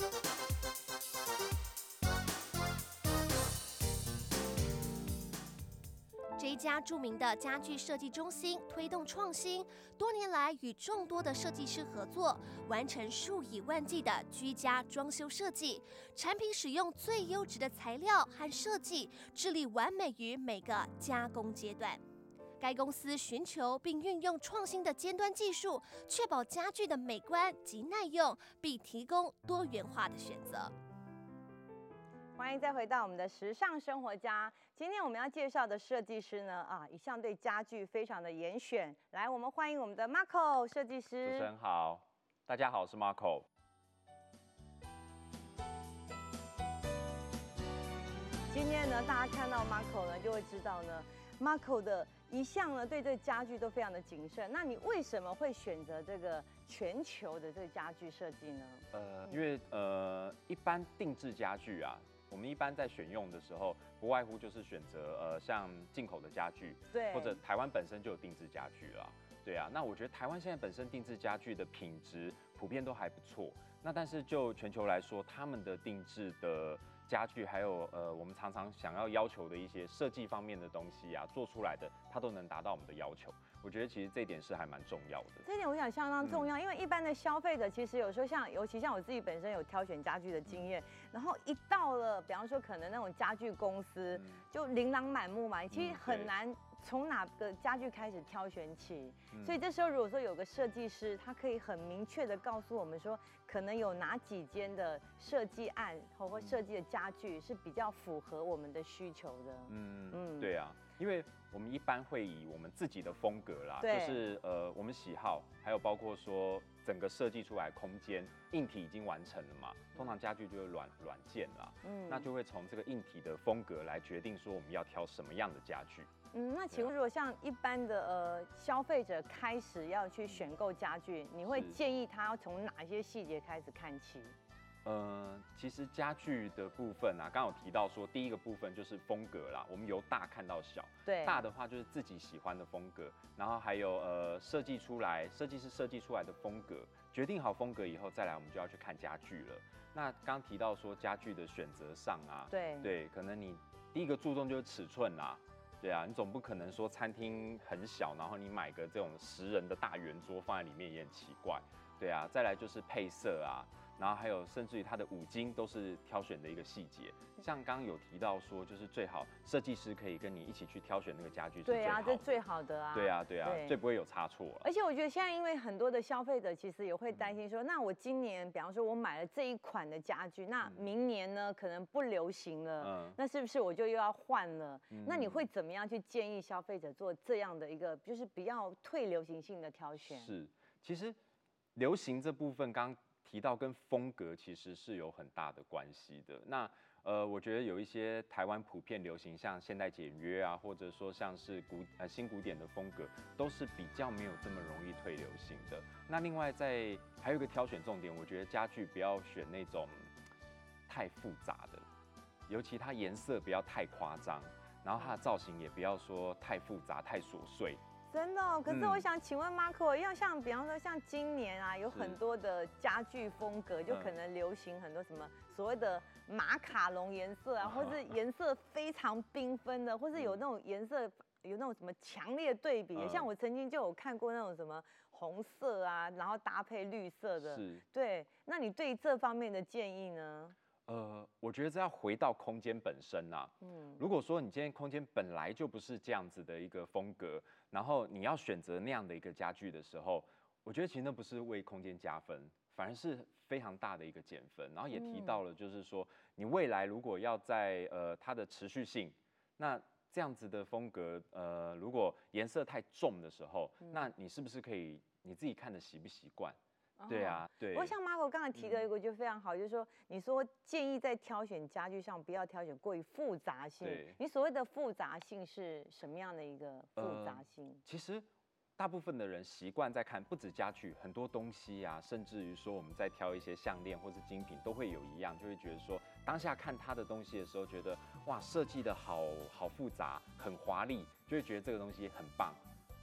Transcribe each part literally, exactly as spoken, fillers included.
这一家著名的家具设计中心推动创新，多年来与众多的设计师合作，完成数以万计的居家装修设计。产品使用最优质的材料和设计，致力完美于每个加工阶段。该公司寻求并运用创新的尖端技术，确保家具的美观及耐用，并提供多元化的选择。 欢迎再回到我们的时尚生活家。今天我们要介绍的设计师呢，啊，一向对家具非常的严选。来，我们欢迎我们的 Marco 设计师。 主持人好，大家好，我是 Marco。 今天呢，大家看到 Marco 呢，就会知道呢 ，Marco 的一向呢对这家具都非常的谨慎。那你为什么会选择这个全球的这个家具设计呢？ 呃，因为呃，一般定制家具啊。我们一般在选用的时候，不外乎就是选择呃像进口的家具， 对， 或者台湾本身就有定制家具啦，对啊。那我觉得台湾现在本身定制家具的品质普遍都还不错。那但是就全球来说，他们的定制的家具还有呃我们常常想要要求的一些设计方面的东西啊，做出来的它都能达到我们的要求。我觉得其实这一点是还蛮重要的。 这一点我想相当重要，嗯、因为一般的消费者其实有时候像，尤其像我自己本身有挑选家具的经验，嗯、然后一到了，比方说可能那种家具公司，嗯、就琳琅满目嘛，其实很难从哪个家具开始挑选起。嗯、所以这时候如果说有个设计师，他可以很明确的告诉我们说，可能有哪几间的设计案或或设计的家具是比较符合我们的需求的。嗯嗯，对啊。因为我们一般会以我们自己的风格啦，就是呃我们喜好，还有包括说整个设计出来空间硬体已经完成了嘛，通常家具就会软软件啦，嗯，那就会从这个硬体的风格来决定说我们要挑什么样的家具。 嗯，那请问如果像一般的呃消费者开始要去选购家具，你会建议他要从哪些细节开始看起？ 呃，其实家具的部分啊，刚刚有提到说，第一个部分就是风格啦，我们由大看到小。 对， 大的话就是自己喜欢的风格，然后还有呃设计出来，设计师设计出来的风格，决定好风格以后，再来我们就要去看家具了。那刚提到说家具的选择上啊， 对对，可能你第一个注重就是尺寸啦。对啊，你总不可能说餐厅很小，然后你买个这种十人的大圆桌放在里面也很奇怪。对啊，再来就是配色啊。然后还有，甚至于它的五金都是挑选的一个细节。像刚刚有提到说，就是最好设计师可以跟你一起去挑选那个家具是最好的。 对啊，这最好的啊。 对啊，对啊，对最不会有差错了。 而且我觉得现在因为很多的消费者其实也会担心说，嗯、那我今年比方说我买了这一款的家具，那明年呢可能不流行了，嗯、那是不是我就又要换了？嗯、那你会怎么样去建议消费者做这样的一个就是比较退流行性的挑选？ 是，其实流行这部分刚。提到跟风格其实是有很大的关系的。那呃，我觉得有一些台湾普遍流行，像现代简约啊，或者说像是古呃新古典的风格，都是比较没有这么容易退流行的。那另外在还有一个挑选重点，我觉得家具不要选那种太复杂的，尤其它颜色不要太夸张，然后它的造型也不要说太复杂、太琐碎。 真的、哦，可是我想请问 Marco，要像比方说像今年啊，有很多的家具风格，就可能流行很多什么所谓的马卡龙颜色啊，或是颜色非常缤纷的，或是有那种颜色有那种什么强烈对比的，像我曾经就有看过那种什么红色啊，然后搭配绿色的， 是， 对，那你对这方面的建议呢？ 呃，我觉得这要回到空间本身啊。嗯，如果说你今天空间本来就不是这样子的一个风格，然后你要选择那样的一个家具的时候，我觉得其实那不是为空间加分，反而是非常大的一个减分。然后也提到了，就是说、嗯、你未来如果要在呃它的持续性，那这样子的风格，呃，如果颜色太重的时候，嗯、那你是不是可以你自己看的习不习惯？对啊，对。 不过像 Marco 刚才提的一个就非常好，嗯、就是说，你说建议在挑选家具上不要挑选过于复杂性。你所谓的复杂性是什么样的一个复杂性？呃、 其实大部分的人习惯在看，不止家具，很多东西啊，甚至于说我们在挑一些项链或是精品，都会有一样，就会觉得说，当下看它的东西的时候，觉得哇，设计的好好复杂，很华丽，就会觉得这个东西很棒。那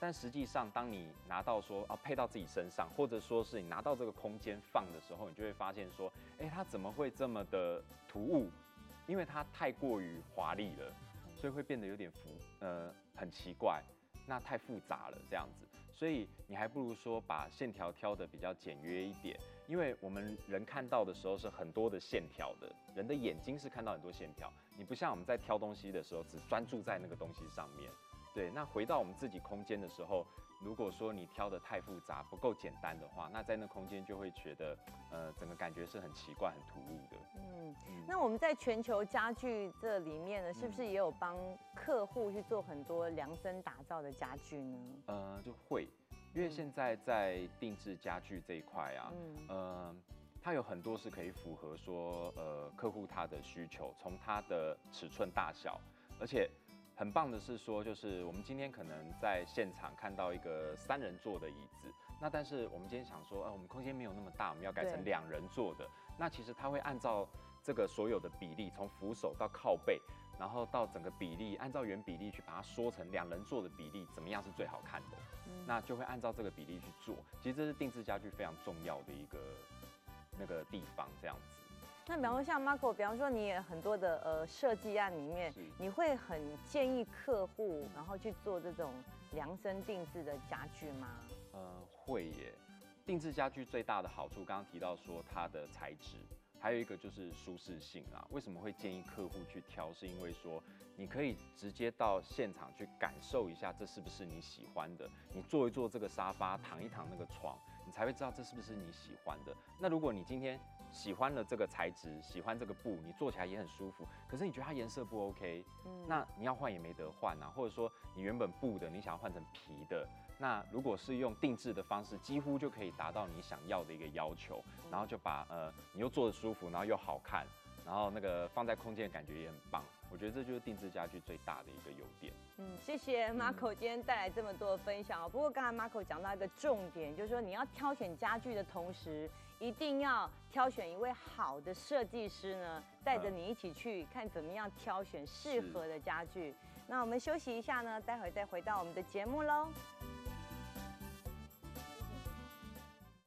但实际上，当你拿到说啊配到自己身上，或者说是你拿到这个空间放的时候，你就会发现说，哎，它怎么会这么的突兀？因为它太过于华丽了，所以会变得有点浮呃很奇怪，那太复杂了这样子。所以你还不如说把线条挑得比较简约一点，因为我们人看到的时候是很多的线条的，人的眼睛是看到很多线条，你不像我们在挑东西的时候只专注在那个东西上面。对，那回到我们自己空间的时候，如果说你挑得太复杂、不够简单的话，那在那空间就会觉得，呃，整个感觉是很奇怪、很突兀的。 嗯，嗯那我们在全球家具这里面呢，是不是也有帮客户去做很多量身打造的家具呢？ 呃，就会，因为现在在定制家具这一块啊，嗯、呃，它有很多是可以符合说，呃，客户他的需求，从它的尺寸大小，而且。很棒的是说，就是我们今天可能在现场看到一个三人座的椅子，那但是我们今天想说，呃，我们空间没有那么大，我们要改成两人座的。那其实它会按照这个所有的比例，从扶手到靠背，然后到整个比例，按照原比例去把它缩成两人座的比例，怎么样是最好看的？嗯、那就会按照这个比例去做。其实这是定制家具非常重要的一个那个地方，这样子。 那比方说像 Marco， 比方说你也很多的呃设计案里面，你会很建议客户然后去做这种量身定制的家具吗？ 呃，会耶。定制家具最大的好处，刚刚提到说它的材质，还有一个就是舒适性啊。为什么会建议客户去挑？是因为说你可以直接到现场去感受一下，这是不是你喜欢的？你坐一坐这个沙发，躺一躺那个床，你才会知道这是不是你喜欢的。那如果你今天喜欢了这个材质，喜欢这个布，你坐起来也很舒服。可是你觉得它颜色不 OK，嗯，那你要换也没得换啊。或者说你原本布的，你想要换成皮的，那如果是用定制的方式，几乎就可以达到你想要的一个要求。然后就把呃你又坐得舒服，然后又好看，然后那个放在空间的感觉也很棒。我觉得这就是定制家具最大的一个优点。 嗯，谢谢 Marco 今天带来这么多的分享。不过刚才 Marco 讲到一个重点，就是说你要挑选家具的同时，一定要挑选一位好的设计师呢，带着你一起去看怎么样挑选适合的家具。那我们休息一下呢，待会再回到我们的节目喽。